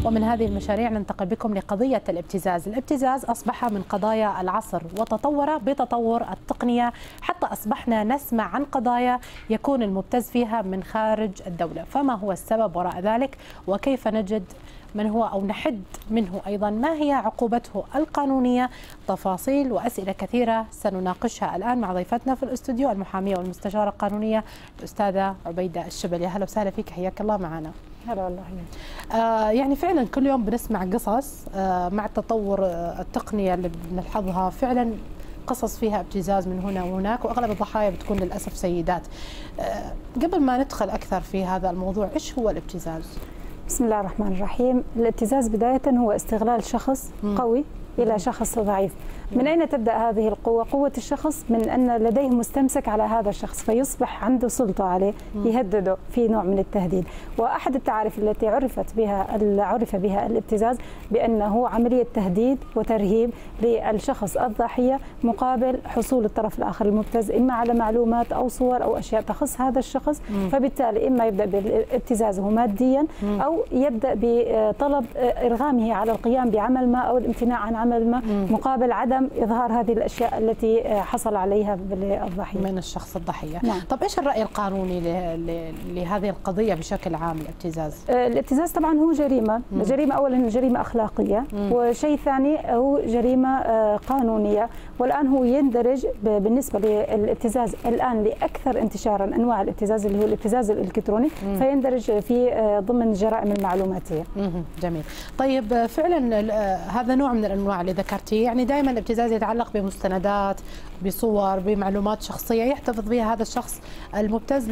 ومن هذه المشاريع ننتقل بكم لقضية الابتزاز. الابتزاز أصبح من قضايا العصر وتطور بتطور التقنية حتى أصبحنا نسمع عن قضايا يكون المبتز فيها من خارج الدولة. فما هو السبب وراء ذلك وكيف نجد من هو أو نحد منه أيضا؟ ما هي عقوبته القانونية؟ تفاصيل وأسئلة كثيرة سنناقشها الآن مع ضيفتنا في الاستوديو المحامية والمستشارة القانونية الأستاذة عبيدة الشبلي. أهلا وسهلا فيك، حياك الله معنا. هلا والله. يعني فعلا كل يوم بنسمع قصص مع التطور التقنية اللي بنلحظها، فعلا قصص فيها ابتزاز من هنا وهناك، واغلب الضحايا بتكون للاسف سيدات. قبل ما ندخل اكثر في هذا الموضوع، ايش هو الابتزاز؟ بسم الله الرحمن الرحيم. الابتزاز بداية هو استغلال شخص قوي إلى شخص ضعيف. من أين تبدأ هذه القوة؟ قوة الشخص من أن لديه مستمسك على هذا الشخص فيصبح عنده سلطة عليه، يهدده في نوع من التهديد. وأحد التعاريف التي عرف بها الابتزاز بأنه عملية تهديد وترهيب للشخص الضحية مقابل حصول الطرف الآخر المبتز إما على معلومات أو صور أو أشياء تخص هذا الشخص. فبالتالي إما يبدأ بابتزازه ماديا أو يبدأ بطلب إرغامه على القيام بعمل ما أو الامتناع عن عمل ما مقابل عدم إظهار هذه الأشياء التي حصل عليها الضحية من الشخص الضحية. نعم. طب إيش الرأي القانوني لهذه القضية بشكل عام الابتزاز؟ الابتزاز طبعا هو جريمة أولا جريمة أخلاقية، وشيء ثاني هو جريمة قانونية. والآن هو يندرج بالنسبة للابتزاز الآن لأكثر انتشارا أنواع الابتزاز اللي هو الابتزاز الإلكتروني، فيندرج في ضمن الجرائم المعلوماتية. جميل. طيب فعلا هذا نوع من الأنواع اللي ذكرتيه، يعني دائما الابتزاز يتعلق بمستندات، بصور، بمعلومات شخصية يحتفظ بها هذا الشخص المبتز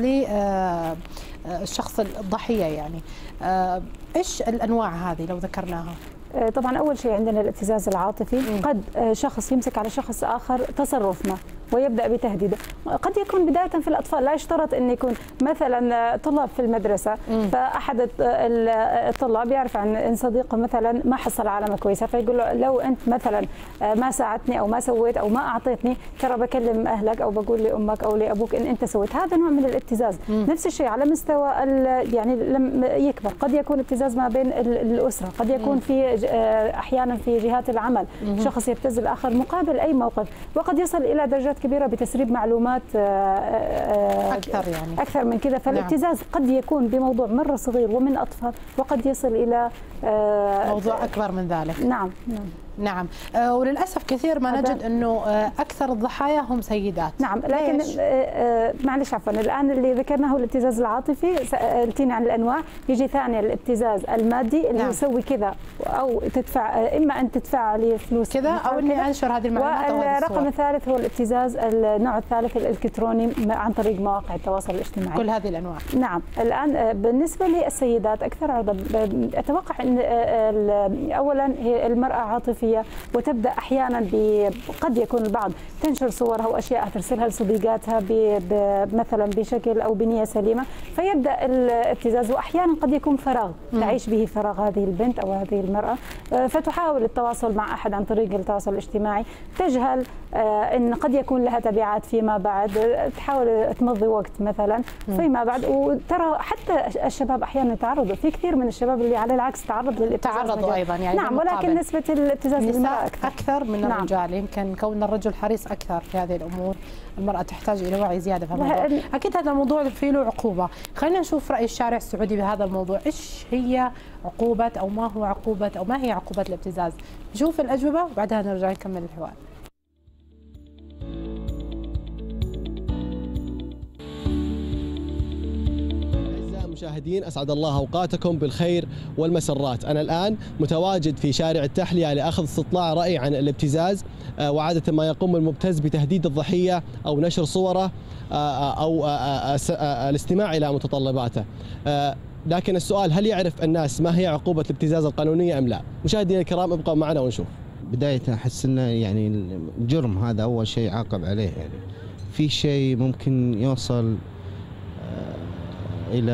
للشخص الضحية. يعني إيش الأنواع هذه لو ذكرناها؟ طبعا أول شيء عندنا الابتزاز العاطفي. قد شخص يمسك على شخص آخر تصرف ما ويبدأ بتهديده. قد يكون بداية في الأطفال، لا يشترط أن يكون مثلا طلاب في المدرسة، فأحد الطلاب يعرف عن صديقه مثلا ما حصل علامة كويسة فيقول له لو أنت مثلا ما ساعدتني أو ما سويت أو ما أعطيتني ترى بكلم أهلك أو بقول لأمك أو لأبوك إن أنت سويت. هذا نوع من الابتزاز. نفس الشيء على مستوى يعني لما يكبر قد يكون ابتزاز ما بين الأسرة، قد يكون في أحيانا في جهات العمل شخص يبتز الآخر مقابل أي موقف، وقد يصل إلى درجات كبيرة بتسريب معلومات أكثر من كذا. فالابتزاز قد يكون بموضوع مرة صغير ومن أطفال، وقد يصل إلى موضوع أكبر من ذلك. نعم. وللأسف كثير ما نجد أنه أكثر الضحايا هم سيدات. نعم، لكن معلش عفوا، الآن اللي ذكرناه هو الابتزاز العاطفي، سألتيني عن الأنواع. يجي ثاني الابتزاز المادي اللي يسوي كذا أو تدفع، إما أن تدفع لي فلوس كذا أو إني أنشر هذه المعلومات. والرقم الثالث هو الابتزاز النوع الثالث الإلكتروني عن طريق مواقع التواصل الاجتماعي. كل هذه الأنواع. نعم. الآن بالنسبة للسيدات أكثر عرضة، أتوقع أن أولا هي المرأة عاطفية وتبدأ أحيانا قد يكون البعض تنشر صورها وأشياء ترسلها لصديقاتها مثلا بشكل أو بنية سليمة، فيبدأ الابتزاز. وأحيانا قد يكون فراغ تعيش به فراغ هذه البنت أو هذه المرأة، فتحاول التواصل مع أحد عن طريق التواصل الاجتماعي، تجهل أن قد يكون لها تبعات فيما بعد، تحاول تمضي وقت مثلا فيما بعد. وترى حتى الشباب أحيانا يتعرضوا، في كثير من الشباب اللي على العكس تعرض للابتزاز. تعرضوا أيضا يعني. نعم، ولكن نسبة الابتزاز النساء أكثر من الرجال. يمكن كون الرجل حريص أكثر في هذه الأمور، المرأة تحتاج إلى وعي زيادة في هذا الموضوع. أكيد هذا الموضوع فيه له عقوبة. خلينا نشوف رأي الشارع السعودي بهذا الموضوع. إيش هي عقوبة أو ما هو عقوبة أو ما هي عقوبة الابتزاز؟ نشوف الأجوبة وبعدها نرجع نكمل الحوار. مشاهدين، أسعد الله أوقاتكم بالخير والمسرات. أنا الآن متواجد في شارع التحلية لأخذ استطلاع رأي عن الابتزاز، وعادة ما يقوم المبتز بتهديد الضحية أو نشر صوره أو الاستماع إلى متطلباته. لكن السؤال، هل يعرف الناس ما هي عقوبة الابتزاز القانونية أم لا؟ مشاهدينا الكرام، ابقوا معنا ونشوف. بداية أحس أنه يعني الجرم هذا أول شيء عاقب عليه، يعني في شيء ممكن يوصل إلى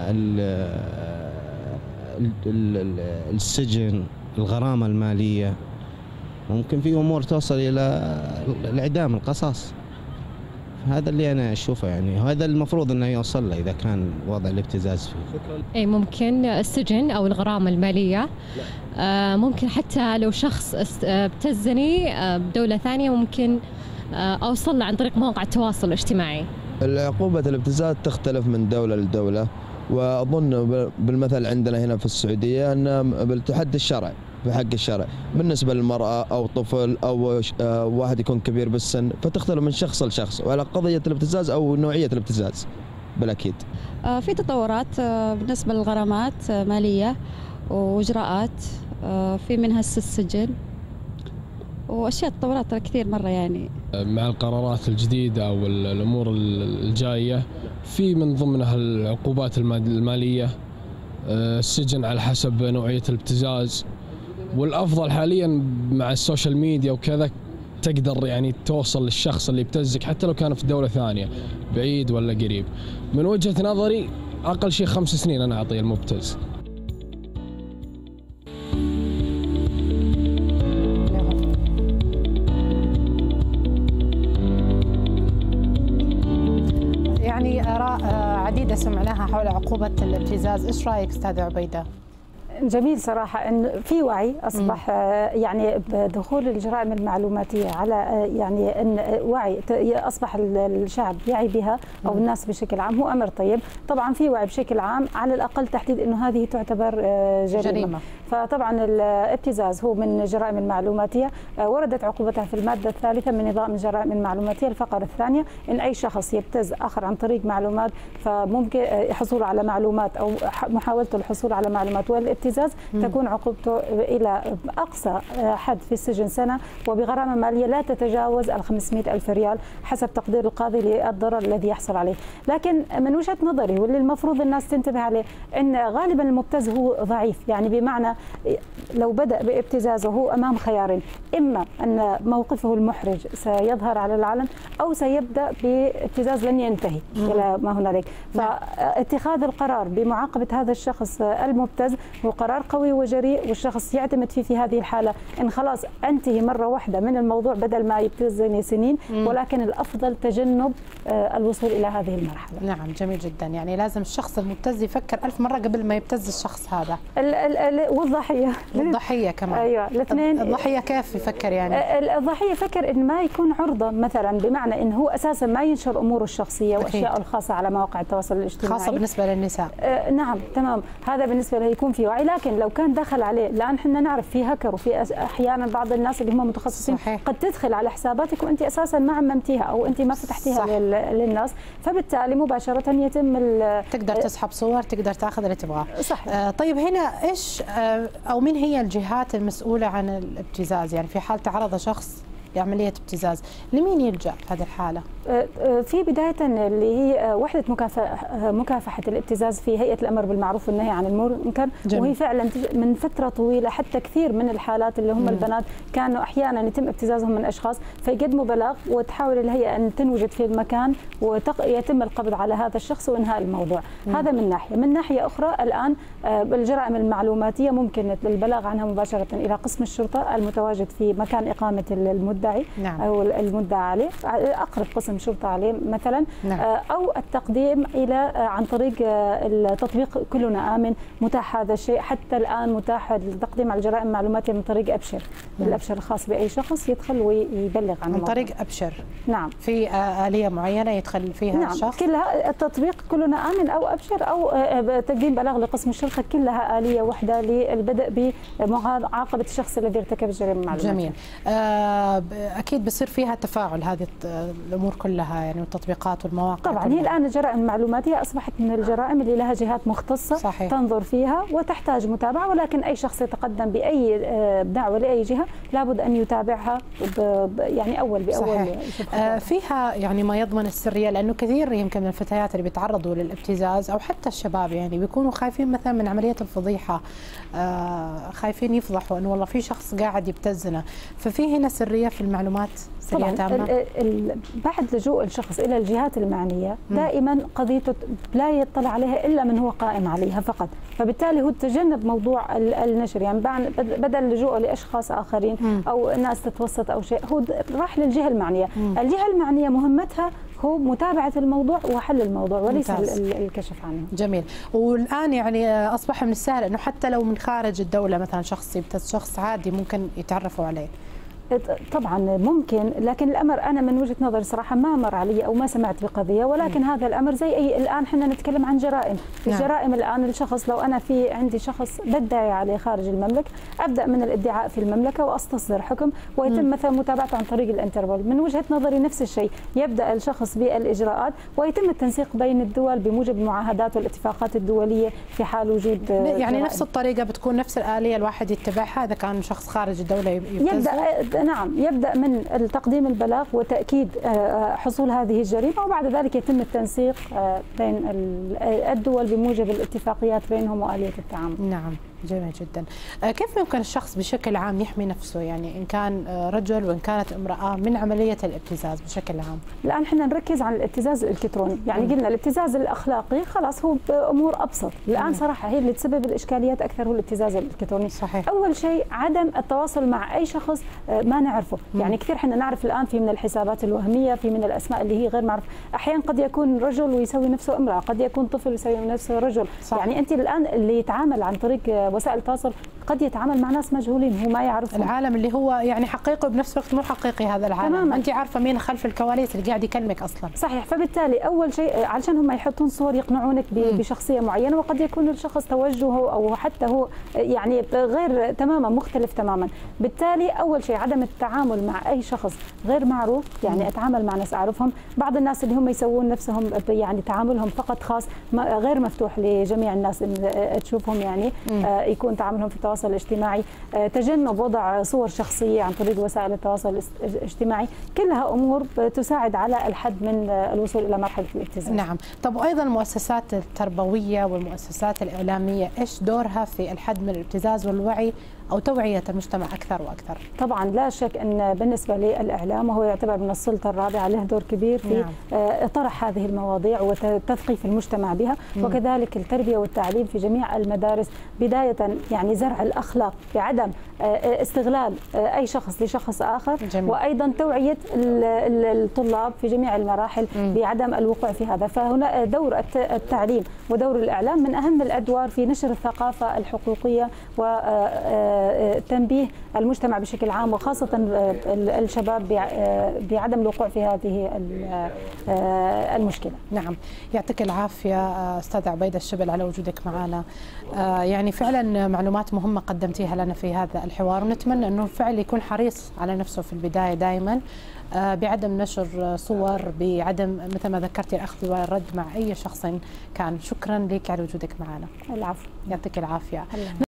السجن، الغرامة المالية، ممكن في أمور توصل إلى الإعدام، القصاص. هذا اللي انا اشوفه يعني، وهذا المفروض انه يوصل له اذا كان وضع الابتزاز فيه. اي ممكن السجن او الغرامه الماليه. ممكن حتى لو شخص ابتزني بدوله ثانيه ممكن اوصل له عن طريق مواقع التواصل الاجتماعي. العقوبة الابتزاز تختلف من دولة لدولة، وأظن بالمثل عندنا هنا في السعودية أن بالتحدي الشرع في حق الشرع بالنسبة للمرأة أو طفل أو واحد يكون كبير بالسن، فتختلف من شخص لشخص وعلى قضية الابتزاز أو نوعية الابتزاز بالأكيد. في تطورات بالنسبة للغرامات مالية وإجراءات، في منها السجن وأشياء تطورات كثير مرة يعني. مع القرارات الجديدة أو الأمور الجاية في من ضمنها العقوبات المالية، السجن على حسب نوعية الابتزاز، والأفضل حاليا مع السوشيال ميديا وكذا تقدر يعني توصل للشخص اللي يبتزك حتى لو كان في دولة ثانية بعيد ولا قريب. من وجهة نظري أقل شيء 5 سنين أنا أعطي المبتز. يعني آراء عديدة سمعناها حول عقوبة الابتزاز، إيش رأيك أستاذة عبيدة؟ جميل صراحة أن في وعي أصبح يعني بدخول الجرائم المعلوماتية على يعني أن وعي أصبح الشعب يعي بها أو الناس بشكل عام، هو أمر طيب. طبعا في وعي بشكل عام على الأقل تحديد أنه هذه تعتبر جريمة. فطبعا الابتزاز هو من الجرائم المعلوماتية، وردت عقوبتها في المادة الثالثة من نظام الجرائم المعلوماتية الفقرة الثانية، إن أي شخص يبتز آخر عن طريق معلومات فممكن الحصول على معلومات أو محاولة الحصول على معلومات والابتزاز تكون عقوبته إلى أقصى حد في السجن سنة، وبغرامة مالية لا تتجاوز 500,000 ريال حسب تقدير القاضي للضرر الذي يحصل عليه. لكن من وجهة نظري واللي المفروض الناس تنتبه عليه أن غالبا المبتز هو ضعيف، يعني بمعنى لو بدأ بابتزازه هو أمام خيارين، إما أن موقفه المحرج سيظهر على العلن أو سيبدأ بابتزاز لن ينتهي إلى ما هنالك. فاتخاذ القرار بمعاقبة هذا الشخص المبتز هو قرار قوي وجريء، والشخص يعتمد فيه في هذه الحالة إن خلاص أنتهي مرة واحدة من الموضوع بدل ما يبتزني سنين، ولكن الأفضل تجنب الوصول إلى هذه المرحلة. نعم جميل جدا، يعني لازم الشخص المبتز يفكر 1000 مرة قبل ما يبتز الشخص هذا. والضحية كمان. أيوة الاثنين. الضحية كيف يفكر يعني؟ الضحية يفكر إن ما يكون عرضة مثلا، بمعنى إن هو أساسا ما ينشر أموره الشخصية وأشياء الخاصة على مواقع التواصل الاجتماعي، خاصة بالنسبة للنساء. نعم تمام، هذا بالنسبة له يكون في وعي. لكن لو كان دخل عليه، لأن احنا نعرف في هكر وفي أحيانا بعض الناس اللي هم متخصصين صحيح. قد تدخل على حساباتك وأنت أساسا ما عممتيها أو أنت ما فتحتيها للناس، فبالتالي مباشرة يتم تقدر تسحب صور، تقدر تاخذ اللي تبغاه. صحيح. طيب هنا ايش او من هي الجهات المسؤولة عن الابتزاز؟ يعني في حال تعرض شخص لعملية ابتزاز لمين يلجأ في هذه الحالة؟ في بداية اللي هي وحدة مكافحة الابتزاز في هيئة الأمر بالمعروف والنهي عن المنكر. جميل. وهي فعلا من فترة طويلة حتى كثير من الحالات اللي هم البنات كانوا أحيانا يتم ابتزازهم من أشخاص فيقدموا بلاغ وتحاول الهيئة أن تنوجد في المكان ويتم القبض على هذا الشخص وإنهاء الموضوع. هذا من ناحية. من ناحية أخرى الآن بالجرائم المعلوماتية ممكن البلاغ عنها مباشرة إلى قسم الشرطة المتواجد في مكان إقامة المدعي. نعم. أو المدعى عليه، أقرب قسم شرطة عليه مثلا. نعم. أو التقديم إلى عن طريق التطبيق كلنا آمن، متاح هذا الشيء حتى الآن، متاح التقديم على الجرائم المعلوماتية من طريق أبشر. نعم. الأبشر الخاص بأي شخص يدخل ويبلغ عن من طريق أبشر. نعم. في آلية معينة يدخل فيها نعم. الشخص؟ كلها التطبيق كلنا آمن أو أبشر أو تقديم بلاغ لقسم الشرطة، كلها آلية واحدة للبدء بمعاقبة الشخص الذي ارتكب الجريمة المعلوماتية. جميل. أكيد بصير فيها تفاعل هذه الأمور كلها يعني، والتطبيقات والمواقع. طبعا هي الآن الجرائم المعلوماتية أصبحت من الجرائم اللي لها جهات مختصة. صحيح. تنظر فيها وتحتاج متابعة، ولكن أي شخص يتقدم بأي دعوة لأي جهة لابد أن يتابعها يعني أول بأول. فيها يعني ما يضمن السرية، لأنه كثير يمكن من الفتيات اللي بيتعرضوا للابتزاز أو حتى الشباب يعني بيكونوا خايفين مثلا من عملية الفضيحة، خايفين يفضحوا أنه والله في شخص قاعد يبتزنا، ففي هنا سرية في المعلومات سرية تامة. بعد لجوء الشخص إلى الجهات المعنية دائما قضيته لا يطلع عليها إلا من هو قائم عليها فقط، فبالتالي هو تجنب موضوع النشر، يعني بدل لجوءه لأشخاص آخرين أو ناس تتوسط أو شيء، هو راح للجهة المعنية. الجهة المعنية مهمتها هو متابعة الموضوع وحل الموضوع وليس ممتاز. الكشف عنه. جميل. والآن يعني أصبح من السهل أنه حتى لو من خارج الدولة مثلا شخص يبتز شخص عادي ممكن يتعرفوا عليه. طبعا ممكن، لكن الامر انا من وجهه نظري صراحه ما مر علي او ما سمعت بقضيه، ولكن هذا الامر زي اي الان احنا نتكلم عن جرائم، الجرائم الان الشخص لو انا في عندي شخص بدعي عليه خارج المملكه، ابدا من الادعاء في المملكه واستصدر حكم ويتم مثلا متابعته عن طريق الانتربول. من وجهه نظري نفس الشيء، يبدا الشخص بالاجراءات ويتم التنسيق بين الدول بموجب المعاهدات والاتفاقات الدوليه في حال وجود يعني جرائم. نفس الطريقه بتكون نفس الاليه الواحد يتبعها اذا كان شخص خارج الدوله يبدا نعم، يبدأ من تقديم البلاغ وتأكيد حصول هذه الجريمة، وبعد ذلك يتم التنسيق بين الدول بموجب الاتفاقيات بينهم وآلية التعامل. نعم، جميل جدا. كيف يمكن الشخص بشكل عام يحمي نفسه، يعني إن كان رجل وإن كانت امرأة، من عملية الابتزاز بشكل عام؟ الآن احنا نركز على الابتزاز الإلكتروني، يعني قلنا الابتزاز الأخلاقي خلاص هو بأمور أبسط، الآن صراحة هي اللي تسبب الإشكاليات أكثر هو الابتزاز الإلكتروني. صحيح. أول شيء عدم التواصل مع أي شخص ما نعرفه، يعني كثير احنا نعرف الآن في من الحسابات الوهمية، في من الأسماء اللي هي غير معروفة، أحيانا قد يكون رجل ويسوي نفسه امرأة، قد يكون طفل ويسوي نفسه رجل. صح. يعني أنت الآن اللي يتعامل عن طريق وسائل التواصل قد يتعامل مع ناس مجهولين هو ما يعرفهم. العالم اللي هو يعني حقيقي وبنفس الوقت مو حقيقي، هذا العالم تماما. انت عارفه مين خلف الكواليس اللي قاعد يكلمك اصلا. صحيح. فبالتالي اول شيء علشان هم يحطون صور يقنعونك بشخصيه معينه، وقد يكون الشخص توجهه او حتى هو يعني غير تماما مختلف تماما. بالتالي اول شيء عدم التعامل مع اي شخص غير معروف، يعني اتعامل مع ناس اعرفهم. بعض الناس اللي هم يسوون نفسهم يعني تعاملهم فقط خاص غير مفتوح لجميع الناس ان تشوفهم، يعني يكون تعاملهم في التواصل الاجتماعي. تجنب وضع صور شخصيه عن طريق وسائل التواصل الاجتماعي، كلها امور تساعد على الحد من الوصول الى مرحله الابتزاز. نعم. طب وايضا المؤسسات التربويه والمؤسسات الاعلاميه ايش دورها في الحد من الابتزاز والوعي او توعيه المجتمع اكثر واكثر؟ طبعا لا شك ان بالنسبه للاعلام، وهو يعتبر من السلطه الرابعه، له دور كبير في طرح هذه المواضيع وتثقيف المجتمع بها، وكذلك التربيه والتعليم في جميع المدارس، بدايه يعني زرع الاخلاق بعدم استغلال اي شخص لشخص اخر. جميل. وايضا توعيه الطلاب في جميع المراحل بعدم الوقوع في هذا. فهنا دور التعليم ودور الاعلام من اهم الادوار في نشر الثقافه الحقوقيه وتنبيه المجتمع بشكل عام، وخاصه الشباب بعدم الوقوع في هذه المشكله. نعم، يعطيك العافيه استاذ عبيده الشبل على وجودك معنا. يعني فعلا معلومات مهمه قدمتيها لنا في هذا الحوار، ونتمنى انه فعلا يكون حريص على نفسه في البدايه دائما، بعدم نشر صور، بعدم مثل ما ذكرتي الاخذ والرد مع اي شخص كان. شكرا لك على وجودك معنا. العفو. يعطيك العافيه.